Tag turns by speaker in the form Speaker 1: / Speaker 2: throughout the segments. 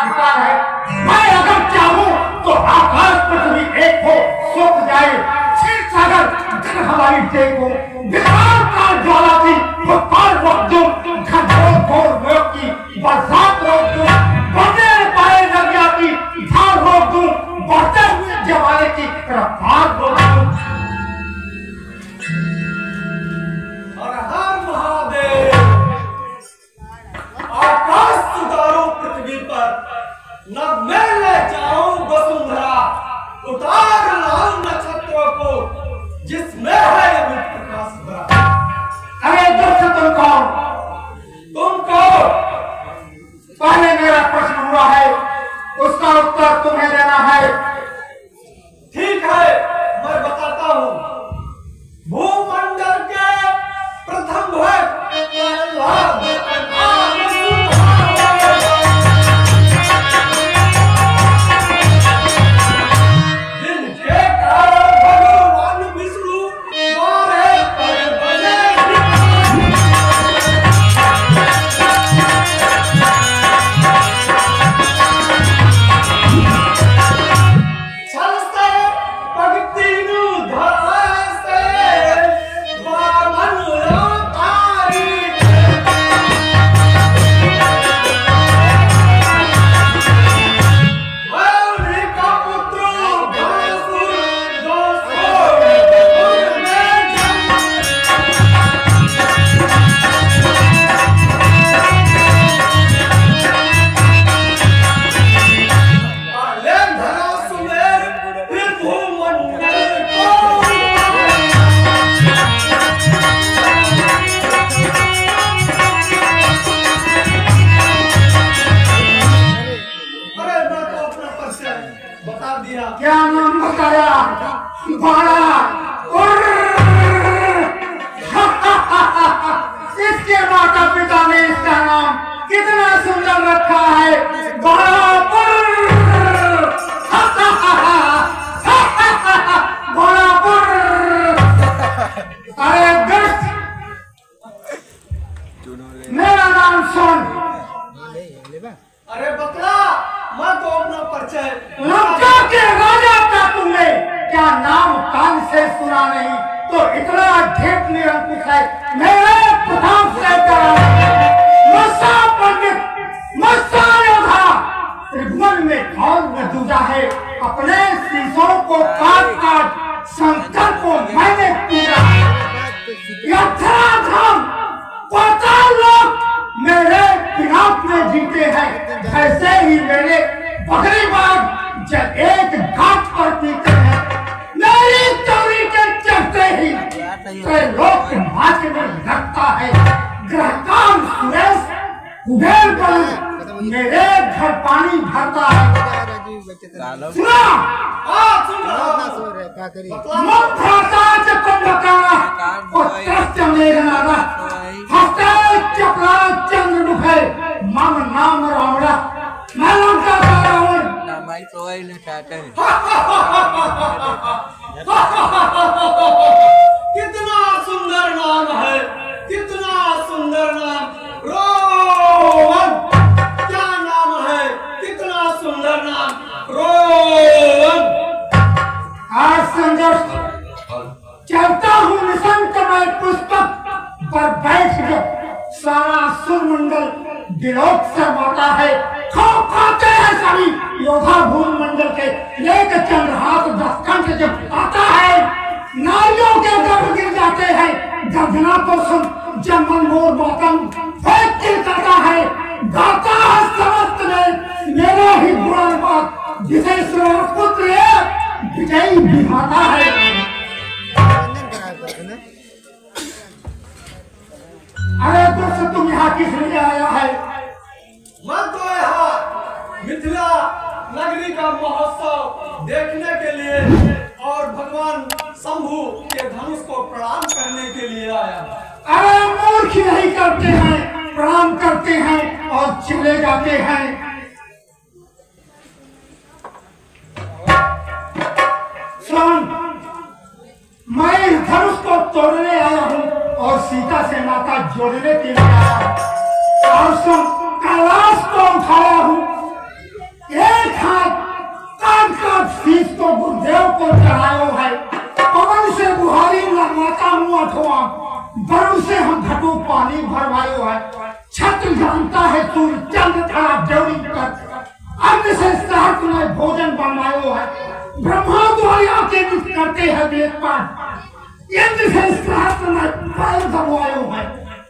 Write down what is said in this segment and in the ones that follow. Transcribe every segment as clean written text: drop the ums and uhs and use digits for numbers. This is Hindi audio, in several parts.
Speaker 1: है। मैं अगर चाहूं तो आकाश पृथ्वी एक हो सूख जाए, क्षीर सागर जल हमारी टेक हो, विशाल काल ज्वाला की भूपाल रोक दो, घनघोर घोर मौत की बरसात रोक दो, बढ़ने पाए नदिया की धार रोक दो, बढ़ते हुए जमाने की रफ्तार रोक दो।
Speaker 2: हर हर महादेव। आकाश सुधारो पृथ्वी पर, न मैं ले जाऊं वसुंधरा, उतार लाऊं नक्षत्रों को जिसमें है अभी प्रकाश भरा।
Speaker 1: अरे दोस्त तुम कौन?
Speaker 2: तुम कौन?
Speaker 1: पहले मेरा प्रश्न हुआ है, उसका उत्तर तुम्हें देना है।
Speaker 2: ठीक है, मैं बताता हूँ। भूमंडल के प्रथम भक्त प्रहलाद जिनके कारण भगवान विष्णु द्वारे पर बने। छल से भक्ति नु धराए से वामन अवतारी। मौनी का पुत्र भासुर जो सोए में पहले धरा सुमेर फिर भूमंडल को। अरे मैं तो अपना परिचय बता दिया।
Speaker 1: क्या नाम बताया? बाड़ा। इसके माता पिता ने इसका नाम कितना सुंदर रखा है, बाड़ापुर। बाड़ापुर। अरे दुष्ट, मेरा नाम सुन।
Speaker 2: अरे बकरा, मैं तो अपना परिचय
Speaker 1: लंका के राजा का तुमने क्या नाम कान से सुना नहीं? तो इतना ढेर निरंकुश है, मेरे प्रताप से मस्सा पंडित, मस्सा योद्धा, त्रिभुवन में कौन में दूजा है। अपने शीशों को काट काट शंकर को मैंने पूजा है। यथाधम पाताल लोक मेरे विराट में जीते हैं, ऐसे ही मेरे बकरी बाग जब एक घाट पर पीते हैं। मेरी चोरी के चलते ही लोक नाच में लगता है। ग्रहकाम सुरेश कुबेर पर मेरे घर पानी भरता है। सुना?
Speaker 2: सुन रहा
Speaker 1: मुख भाषा से कुंभकर्ण और त्रस्त मेघनादा, हस्ते चक्रा चंद्र मुखे, मम नाम रावणा, मैं लंका का रावण।
Speaker 2: कितना सुंदर नाम है, कितना सुंदर नाम। रोवन, क्या नाम है, कितना सुंदर नाम। रोवन।
Speaker 1: आज संघर्ष चलता हूँ निशंक मैं पुस्तक पर बैठ कर, सारा सुरमंडल विरोध से माता है। खो खाते हैं सभी योद्धा भूमंडल के, एक चंद्रहास दशकंठ जब आता है, नारियों के गर्भ गिर जाते हैं। गर्जना को सुन जब मनमोर मातम फेंक करता है, गाता है समस्त में मेरा ही गुणगान, विजय पुत्र विजयी विधाता है। अरे दोस्त, तुम यहाँ किस लिए आया है?
Speaker 2: मैं तो यहाँ मिथिला नगरी का महोत्सव देखने के लिए और भगवान शंभु के धनुष को प्रणाम करने के लिए आया।
Speaker 1: अरे मूर्ख नहीं करते हैं, प्रणाम करते हैं और चले जाते हैं। सुन, मैं इस धनुष को तोड़ने आया हूँ और सीता से नाता जोड़ने के लिए आया हूँ। और सुन, कैलाश को उठाया हूँ शीश तो गुरुदेव को चढ़ायो है। पवन से बुहारी लगवाता हूँ अथवा, वरुण से हम घटो पानी भरवायो है। छत्र जानता है सूर्य चंद्र खड़ा ड्योरी कर, अन्न से सहत में भोजन बनवायो है। ब्रह्मा द्वारे आके करते हैं वेद पाठ, इंद्र से सहत में पैर दबवायो है।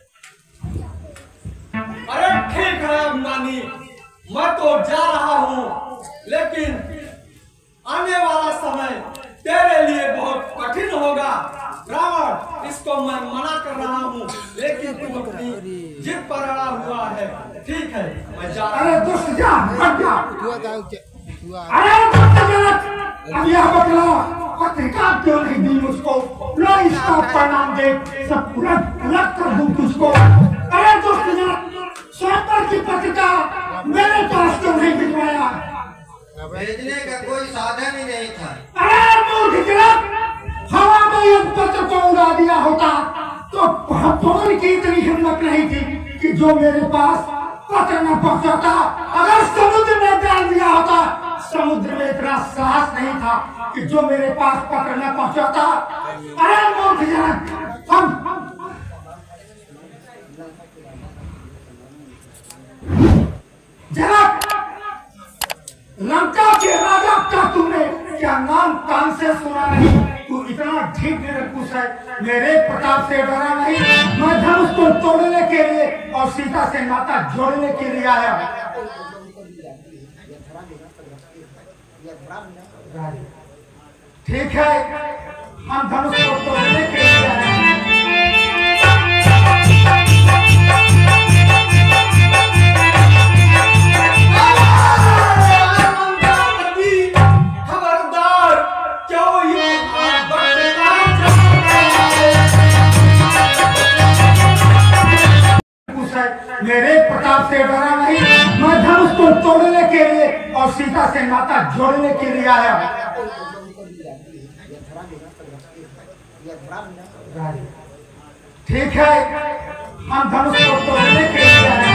Speaker 2: अरे ठीक है अभिमानी, मैं तो जा रहा हूँ, लेकिन आने वाला समय तेरे लिए बहुत कठिन होगा। रावण, इसको मैं मना कर रहा हूँ, लेकिन तू अपनी जिद पर अड़ा हुआ है। ठीक है, मैं जा रहा हूँ।
Speaker 1: अरे दुष्ट जा, हट जा। अरे दुष्ट जनक, अब यह बतला पत्रिका क्यों नहीं दी मुझको? लो इसका परिणाम देख, सब उलट कर दूं तुझको। अरे दुष्ट जनक, स्वयंवर की पत्रिका मेरे पास क्यों नहीं भिजवाया?
Speaker 3: भेजने का कोई साधन ही नहीं था।
Speaker 1: अरे मूर्ख जनक, हवा में इस पत्र को उड़ा दिया होता तो पवन की इतनी हिम्मत नहीं थी कि जो मेरे पास पत्र न पहुंचाता। अगर समुद्र में डाल दिया होता, समुद्र में इतना साहस नहीं था कि जो मेरे पास पत्र न पहुंचाता। अरे मूर्ख जनक, हम जनक, लंका के राजा का तुमने क्या नाम कान से सुना नहीं? तू इतना ठीक निरंकुश है, मेरे प्रताप से डरा नहीं। मैं धनुष को तोड़ने के लिए और सीता से नाता जोड़ने के लिए आया। ठीक है, हम धनुष को तोड़ने के लिए आए। मेरे प्रताप से डरा नहीं, मैं धनुष को तोड़ने के लिए और सीता से नाता जोड़ने के लिए आया। ठीक है, हम धनुष को तोड़ने के लिए आए।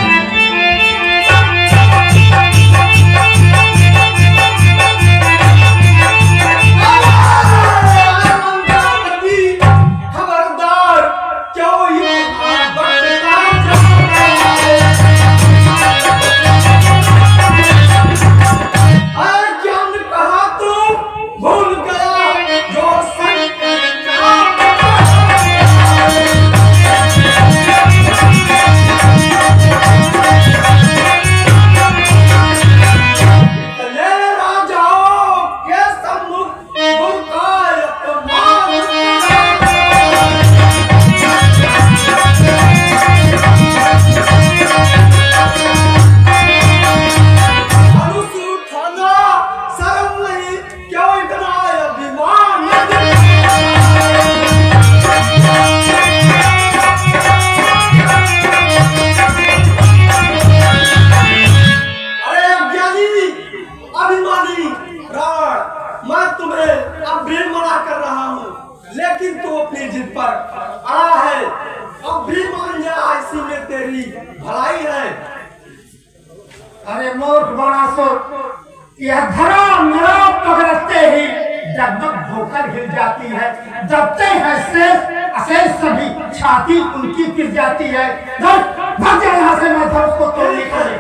Speaker 1: अरे मूर्ख बाणासुर, यह धरा मेरा पकड़ते ही जगमग होकर हिल जाती है। दबते हैं शेष अशेष सभी, छाती उनकी गिर जाती है। भाग जा यहाँ से, मैं धनुष को तोड़ने के लिए।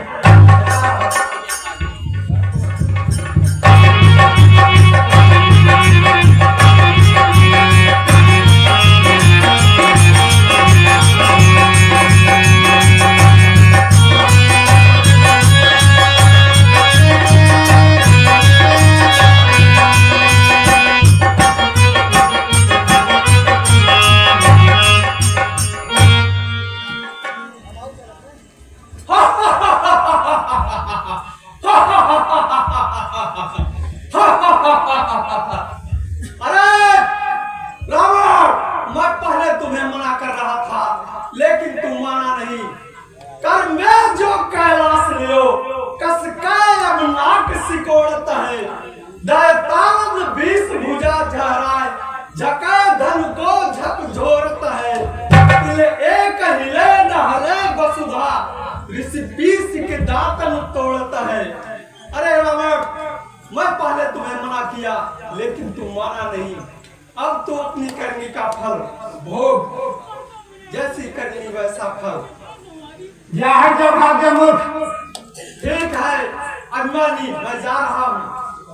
Speaker 2: मैं पहले तुम्हें मना किया लेकिन तुम माना नहीं। अब तो अपनी करनी का फल भोग, जैसी करनी वैसा फल। ठीक है अभिमानी, मैं जा रहा हूँ।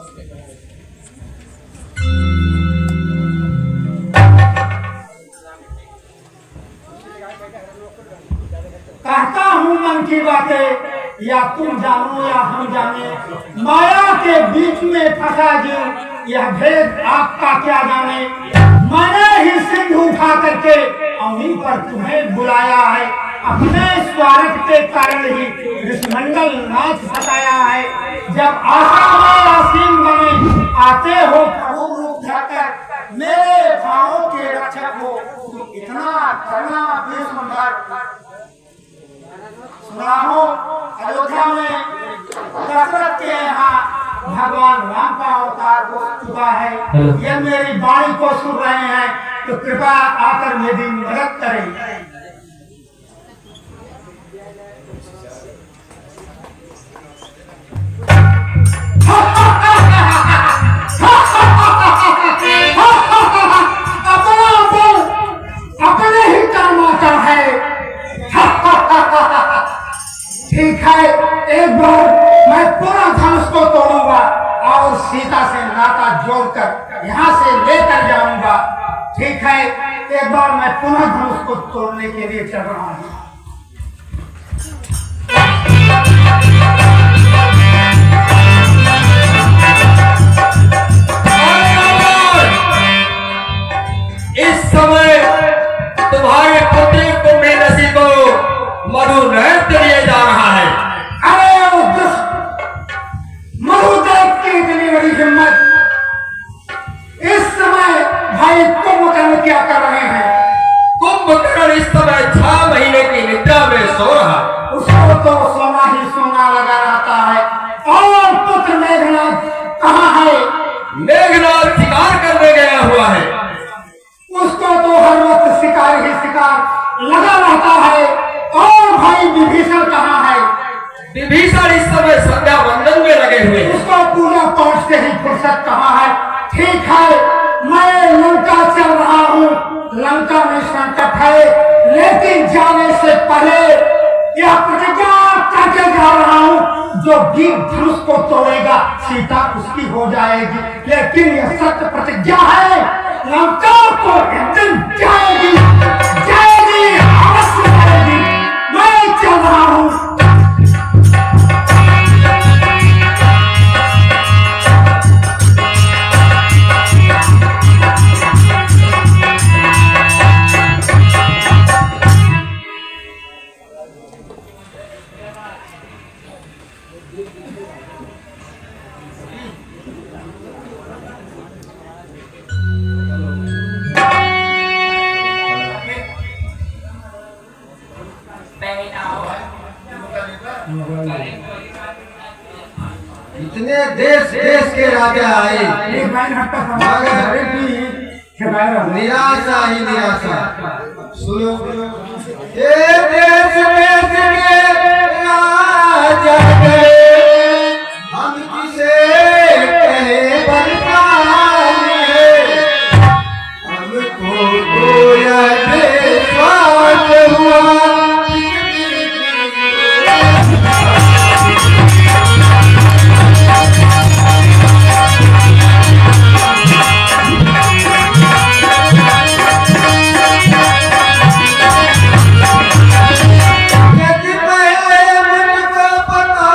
Speaker 1: कहता हूँ मन की बातें, या तुम जानो या हम जाने, माया के बीच में फंसा जो यह भेद आपका क्या जाने। मैंने ही सिंधु उठा करके अम्मी पर तुम्हें बुलाया है, अपने स्वार्थ के कारण ही ऋषिमंडल नाच सताया है। जब आशा में आसीन बने आते हो प्रभु रूप धरकर, मेरे भावों के रक्षक हो तुम इतना करना बेसुंदर। सुना हो अयोध्या में दशरथ के यहाँ भगवान राम का अवतार हो चुका है। ये मेरी वाणी को सुन रहे हैं तो कृपया आकर मेरी मदद करें। अपने ही काम आता है। ठीक है, एक बार मैं पूरा धनुष को तोड़ूंगा और सीता से नाता जोड़कर यहाँ से लेकर जाऊंगा। ठीक है, एक बार मैं पुनः धनुष को तोड़ने के लिए चल रहा हूँ।
Speaker 4: इस समय तुम्हारे पुत्री कुंभीनसी को मधु नृत्य दिए जा रहा है।
Speaker 1: अरे मधुदेव की इतनी बड़ी हिम्मत, इस समय भाई कुंभकर्ण क्या कर रहे हैं?
Speaker 4: कुंभकर्ण इस समय 6 महीने की निद्रा में सो रहा।
Speaker 1: उसको तो सोना ही सोना लगा रहता है। और पुत्र मेघनाथ कहाँ है?
Speaker 4: मेघनाथ शिकार करने गया हुआ है।
Speaker 1: उसको तो हर वक्त शिकार ही शिकार लगा रहता है। और भाई विभीषण कहाँ है?
Speaker 4: विभीषण इस समय संध्या वंदन में लगे हुए।
Speaker 1: उसको पूजा पाठ से ही फुर्सत कहाँ है? ठीक है, मैं लंका चल रहा हूँ। लंका में संकट है, लेकिन जाने से पहले यह प्रतिज्ञा करके जा रहा हूँ, जो वीर धनुष को तोड़ेगा सीता उसकी हो जाएगी। लेकिन यह सत्य प्रतिज्ञा है, लंका को एक दिन जाएगी, जाएगी, अवश्य जाएगी। मैं चल रहा हूँ।
Speaker 3: इतने देश देश के राजा आए, मगर निराशा ही निराशा। सुनो, ये देश देश के राजा गए, हम किसे कहे बरसाने, हमको तो यह विश्वास हुआ। पता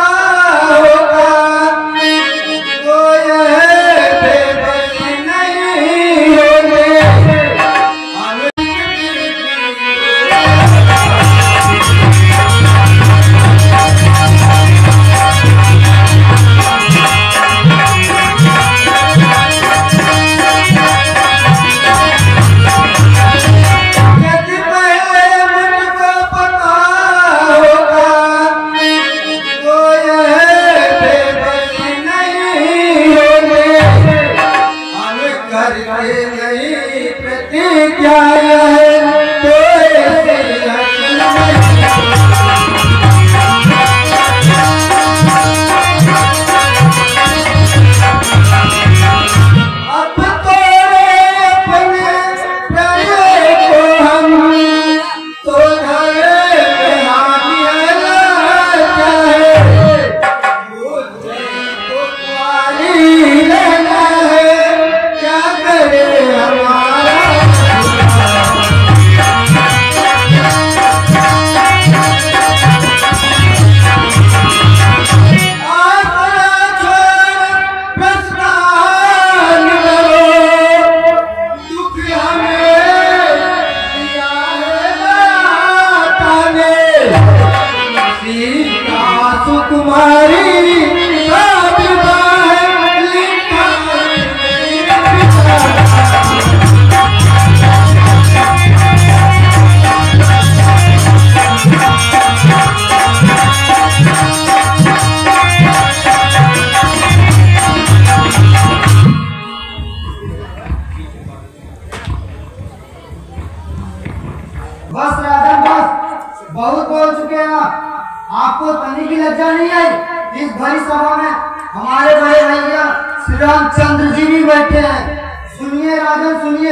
Speaker 3: सभा में हमारे बड़े भैया श्री रामचंद्र जी भी बैठे हैं। सुनिए राजन, सुनिए।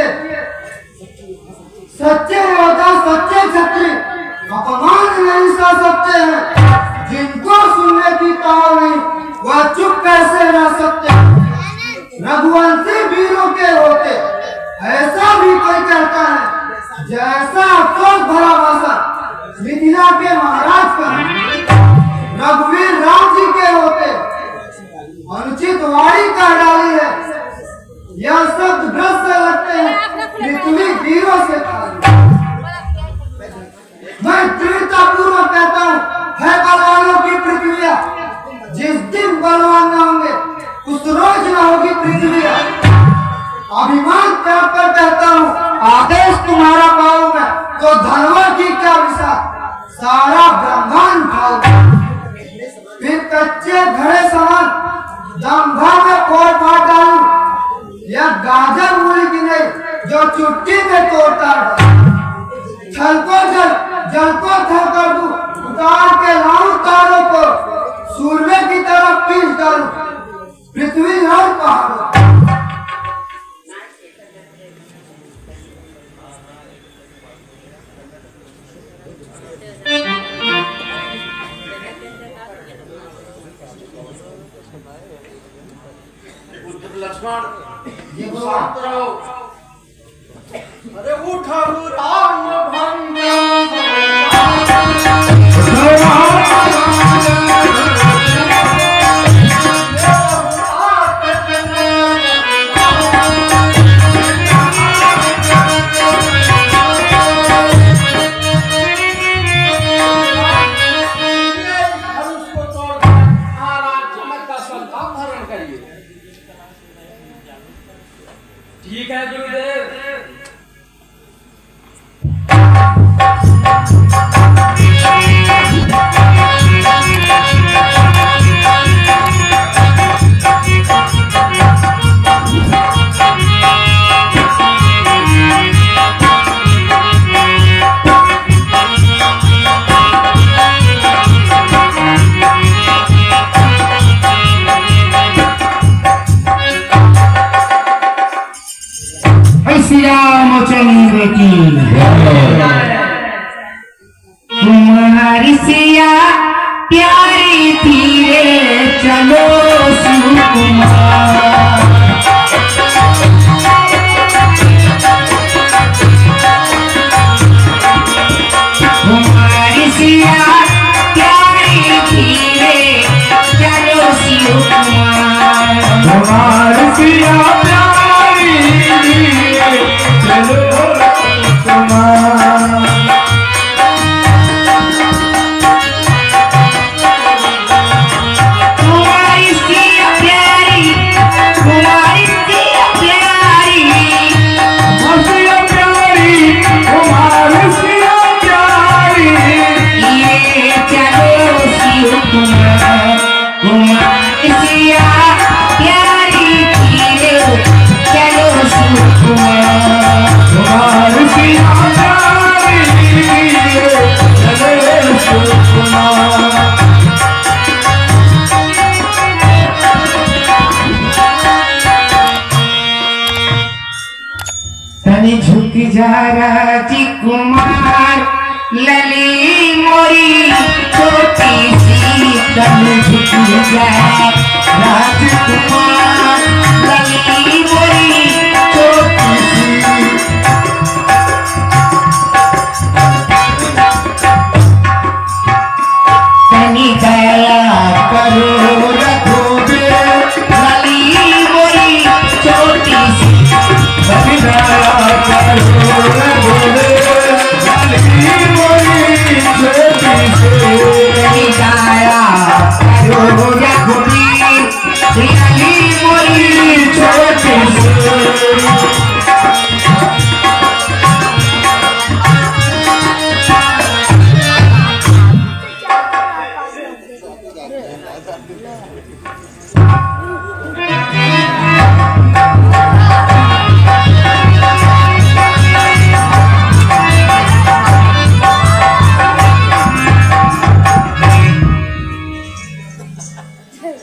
Speaker 3: सच्चे योद्धा, सच्चे क्षत्रिय अपमान नहीं सह सकते हैं। जिनको सुनने की ताव नहीं, वह चुप कैसे रह सकते। रघुवंशी वीरों के होते ऐसा भी कोई कहता है। जैसा अफसोस भरा भाषण मिथिला के महाराज का रघुवीर राम जी के होते अनुचित वाणी का डाली है। यह शब्द भ्रष्ट से लगते हैं पृथ्वी वीरों से खाली। मैं दृढ़ता पूर्वक कहता हूँ, है बलवानों की पृथ्वी। जिस दिन बलवान न होंगे उस रोज न होगी पृथ्वी। अभिमान त्याग कर कहता हूँ, आदेश तुम्हारा पाऊं मैं तो धनवा की क्या विशाल सारा ब्रह्मांड खाऊंगा। फिर कच्चे घड़े समान दंभा में फोड़ फाड़ डालूं, या गाजर मूली की नहीं जो चुटकी में तोड़ता है। छल को जल, जल को थल कर दूं, उतार के लाऊं तारों को, सूर्य की तरफ पीस डालूं पृथ्वी और पहाड़ों।
Speaker 2: लक्ष्मण शांत रहो। अरे उठो राम भंग
Speaker 4: ठीक है गुरुदेव।
Speaker 1: रामचंद्र की तुम्हारी सिया प्यारी थी रे, चलो सुकुमार। तुम्हारी सिया प्यारी थी रे, चलो सुकुमार। तुम्हारी सिया झुक जा राजकुमार लली मोरी छोटी सी, तन झुक जा राजकुमार लली मोरी छोटी सी। तनी दया करो रघुवीर लली मोरी छोटी सी। तनी दया करो रघुवीर लली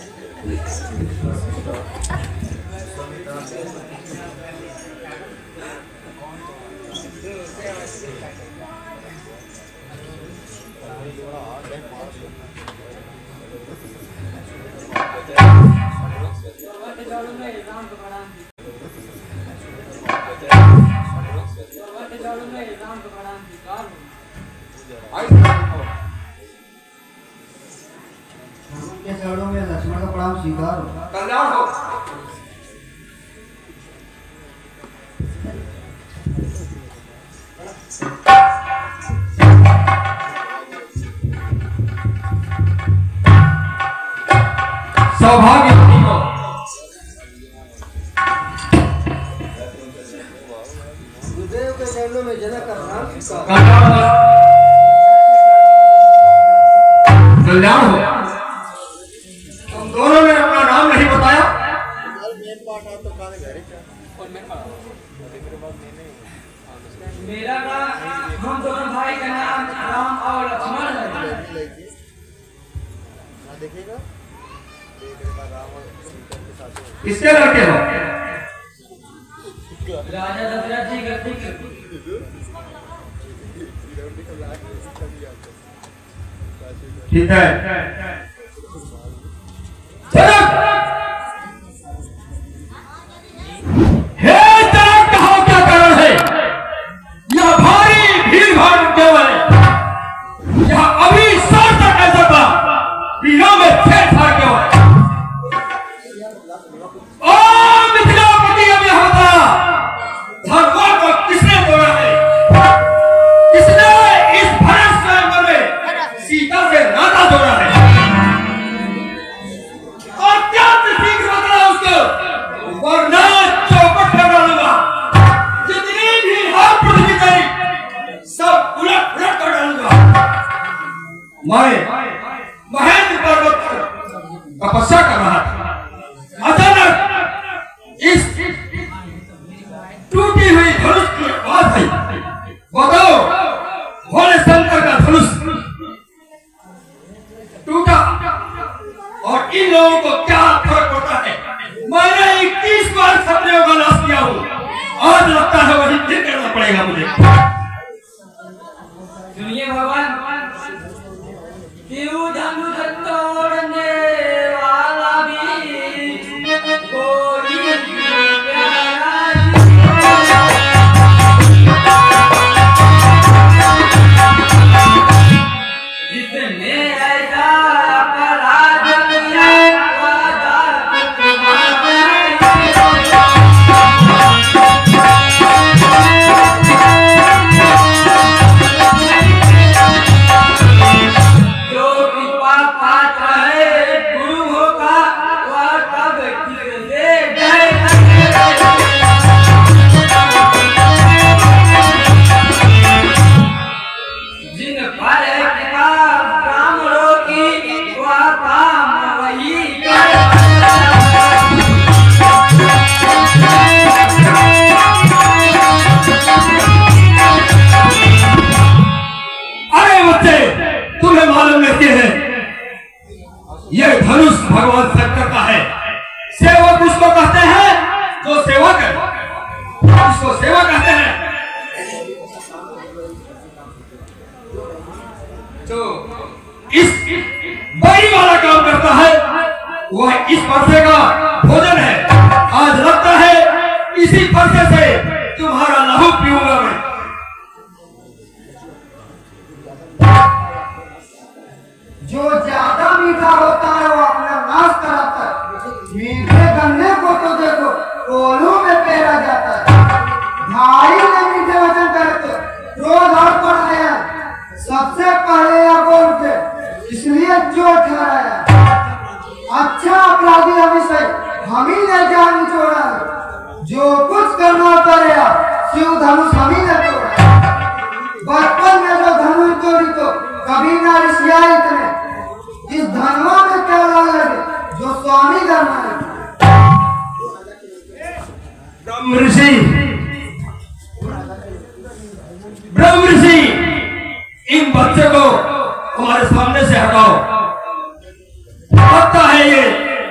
Speaker 3: के चरणों में लक्ष्मण का प्रणाम स्वीकार हो।
Speaker 4: कल्याण हो। सौभाग्य हो।
Speaker 3: गुरुदेव के चरणों में जनक का प्रणाम स्वीकार।
Speaker 4: कल्याण हो। तुम दोनों ने अपना नाम नहीं बताया।
Speaker 5: मेरा नाम, हम दोनों भाई का नाम राम और लक्ष्मण है।
Speaker 4: किसके लड़के हो?
Speaker 5: राजा दशरथ जी के पुत्र।
Speaker 4: ठीक है। हे जनक, कहो क्या कारण है? यह भारी भीड़ भाड़ क्यों है? यह अभी शाम तक ऐसा था, पीड़ों में छेड़छाड़ क्यों है? ओ मिथिलापति, अब यह बता, भगवान को किसने तोड़ा है? किसने इस भरत स्वयंवर में सीता से नाता जोड़ा है? और क्या शीघ्र बदला उसको, वरना चौपट कर डालूंगा। जितनी भी हाथ पृथ्वी करी सब उलट पुलट कर डालूंगा। मैं महेंद्र पर्वत पर तपस्या कर रहा था, अचानक इस टूटी हुई धनुष की आवाज आई। बताओ, भोले शंकर का धनुष टूटा और इन लोगों को क्या फर्क पड़ता है? मैंने 21 बार सपनों का नाश किया हूँ, आज लगता है वही फिर करना पड़ेगा मुझे।
Speaker 5: सुनिए भगवान, क्यों धनुष तोड़ने वाला भी कोई प्यारा जितने ऐसा अपराध किया जो कृपा पात्र है गुरु होगा, वह तब किससे जिन पर है कृपा ब्राह्मणों की, वह काम वही
Speaker 4: अरे बच्चे, तुम्हें मालूम नहीं है, यह धनुष भगवान शंकर का है। सेवक उसको कहते हैं जो सेवा करे, उसको सेवा कहते हैं। जो इस बड़ी वाला काम करता है, वह इस फरसे का भोजन है। आज लगता है इसी फरसे से तुम्हारा लहू पीऊंगा मैं।
Speaker 3: जो ज्यादा मीठा होता है वो अपना नाश कराता है। मीठे गन्ने को तो देखो कोलों में पेरा जाता है। भाई ने मीठे वचन करे तो क्रोध और पड़ गया। सबसे पहले या बोल के इसलिए जो ठहराया। अच्छा अपराधी अभिषेक हम ही ने जान निचोड़ा है। जो कुछ करना पड़ेगा शिव धनुष हम ही ने तोड़ा। बचपन में जो धनुष तोड़ी तो कभी ना रिसिया इतने। इस धनवा में क्या लाल लगे जो स्वामी करना है।
Speaker 4: ब्रह्म ऋषि, इन बच्चे को हमारे सामने से हटाओ। लगता है ये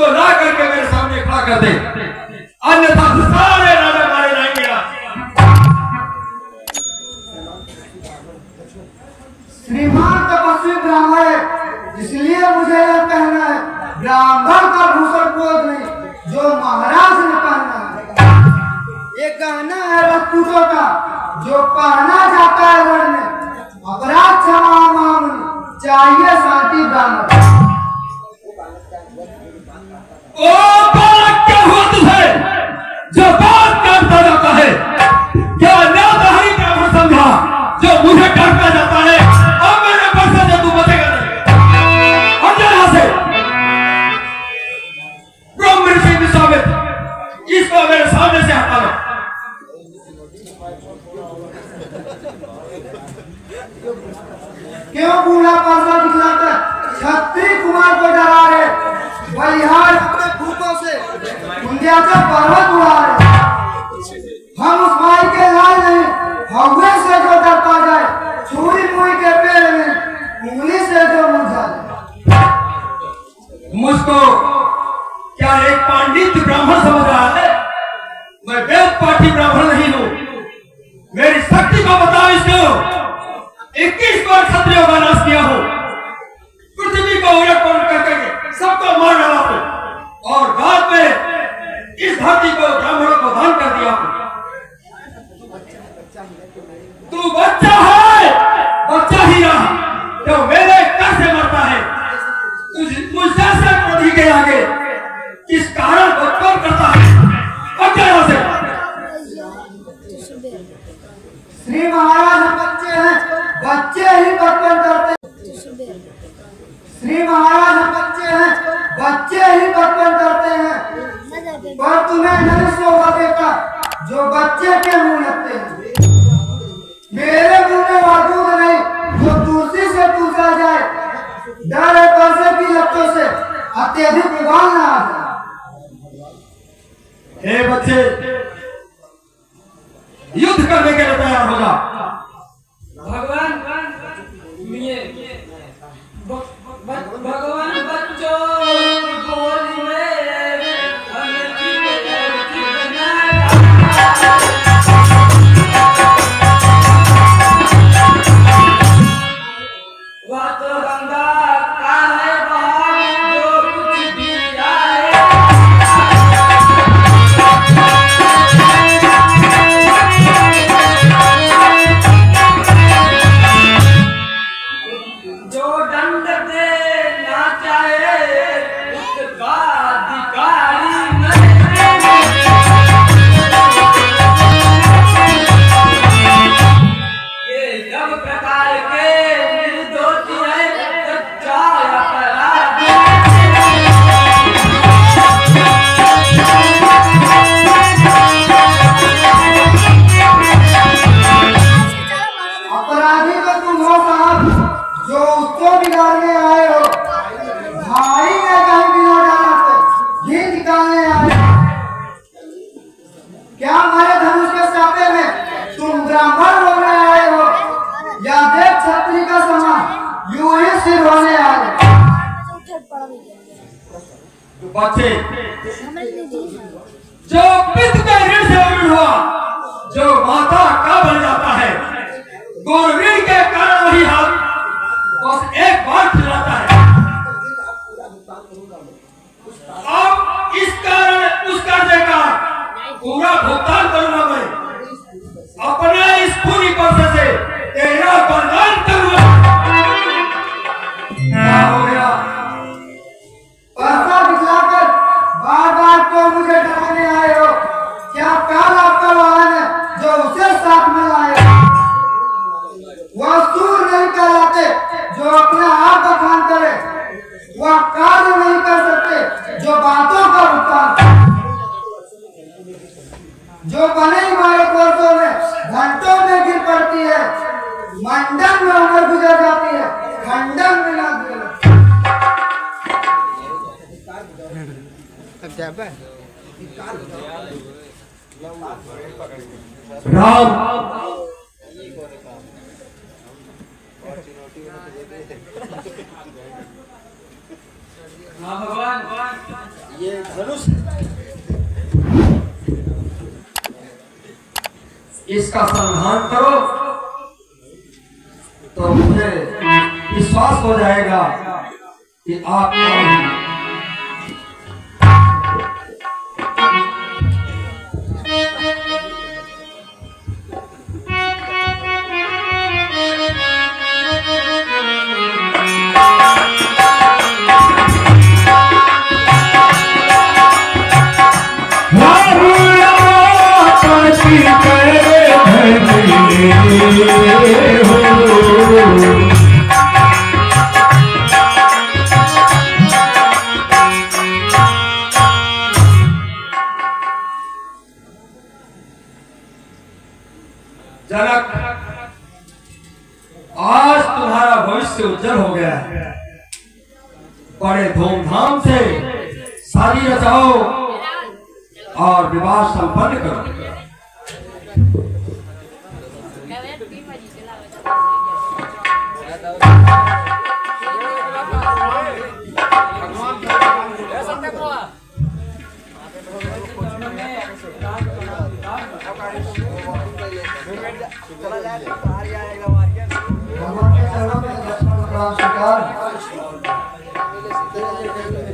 Speaker 4: उसको ला करके मेरे सामने खड़ा कर दे, अन्यथा सारे राजा मारे जाएंगे।
Speaker 3: श्रीमान तपस्वी ब्राह्मण है, इसलिए मुझे यह कहना है, ब्राह्मण का भूषण कोई नहीं जो महाराज ने पहना है। ये कहना है राजपूतों का जो पहना जाता है रण में। अपराध क्षमा मांगनी चाहिए शांति ब्राह्मण।
Speaker 4: ओ बालक, क्या हुआ तुझे जो बात काटता जाता है? क्या न्यायधारी ब्राह्मण समझा जो मुझे काटता जाता है? अब मेरे बरसे से तू बचेगा नहीं। हट जा यहाँ से। ब्रह्म ऋषि विश्वामित्र, इसको मेरे सामने से हटा लो।
Speaker 3: क्यों बूढ़ा पासा दिखलाता क्षत्रिय कुमार को डरा रहे? बलिहार अपने फूकों से विंध्याचल पर्वत उड़ा रहे। हम उस माई के लाल नहीं, हवे से जो डरता जाए, छुरी मुई के पेड़ में उंगली से जो मुरझा जाए।
Speaker 4: मुझको क्या एक पंडित ब्राह्मण समझ रहा है? मैं वेद पाठी ब्राह्मण नहीं हूँ। मेरी शक्ति को बताओ इसको। 21 बार क्षत्रियों का नाश किया हूँ, पृथ्वी को उलट पलट करके सबको मार डाला हूँ, और बाद में इस धरती को ब्राह्मणों को दान कर दिया हूँ। तू बच्चा है, बच्चा ही रहा, जो मेरे कर से मरता है। मुझ जैसे प्रति के आगे किस कारण बचपन करता है? बच्चा से
Speaker 3: श्री महाराज बच्चे हैं, बच्चे ही बचपन करते। श्री महाराज बच्चे हैं, बच्चे ही बचपन करते हैं। पर तुम्हें नहीं सोगा बेटा जो बच्चे के मुंह लगते हैं। मेरे मुंह में वजूद नहीं जो तुलसी से पूछा जाए। डर है परसे की लपटों से अत्यधिक विवाद न आ जाए।
Speaker 4: हे बच्चे, युद्ध करने के लिए तैयार हो जा।
Speaker 5: भगवान भगवान बच्चों की गोली में हमें वह तो गंगा का है बहाव जो कुछ भी आए। जो दंड देना चाहे उसका अधिकारी ये सब प्रकार के निर्दोष है सच्चा अपराधी।
Speaker 3: अपराधी तो तुम हो साहब जो उसको बिगाड़ने आए हो। भाई ने कहीं बिना डाला तो घी निकालने आए। क्या हमारे धनुष के सापे में तुम ब्राह्मण होने आए हो या देव क्षत्रिय का समान यूं ही सिर होने आए?
Speaker 4: बच्चे, जो पिता के ऋण से ऋण हुआ, जो माता का बन जाता है, गुरु ऋण के कारण वही हाथ बस एक बार खिलाता है। अब इस कारण उस कर्जे का पूरा भुगतान करूंगा मैं। अपने इस पूरी पैसे से तेरा बलिदान करूंगा। क्या हो गया?
Speaker 3: पैसा दिखलाकर बार बार तो मुझे डराने आए हो। क्या काल आपका वाहन है जो उसे साथ में लाए? वह सूर नहीं कहलाते जो अपने आप बखान करे। वह कार्य नहीं कर सकते जो बातों का भुगतान। जो बने हमारे कोर्टों में घंटों में गिर पड़ती है, मंडन में उम्र गुजर जाती है, खंडन में ना गुजर।
Speaker 4: राम,
Speaker 5: हाँ भगवान,
Speaker 2: ये धनुष
Speaker 4: इसका संधान करो तो मुझे विश्वास हो जाएगा कि आप जनक, आज तुम्हारा भविष्य उज्जवल हो गया है। बड़े धूमधाम से शादी रचाओ और विवाह संपन्न करो।
Speaker 3: भगवान के चरणों में दर्शन स्वीकार।